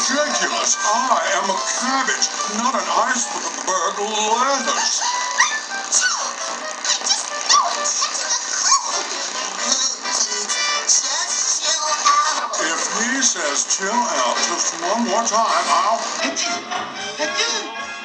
ridiculous. I am a cabbage, not an iceberg lettuce. If he says chill out just one more time, I'll... Hedli!